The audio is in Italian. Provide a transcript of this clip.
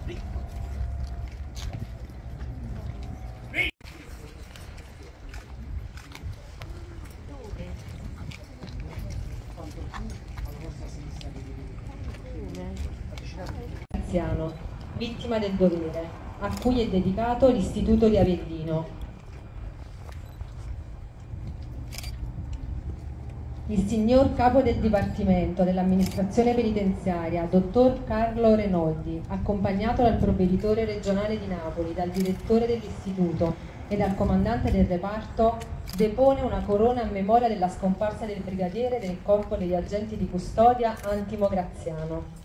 Vittima del dovere, a cui è dedicato l'Istituto di Avellino. Il signor Capo del Dipartimento dell'Amministrazione Penitenziaria, dottor Carlo Renoldi, accompagnato dal Provveditore regionale di Napoli, dal Direttore dell'Istituto e dal Comandante del Reparto, depone una corona a memoria della scomparsa del Brigadiere del Corpo degli Agenti di Custodia Antimo Graziano.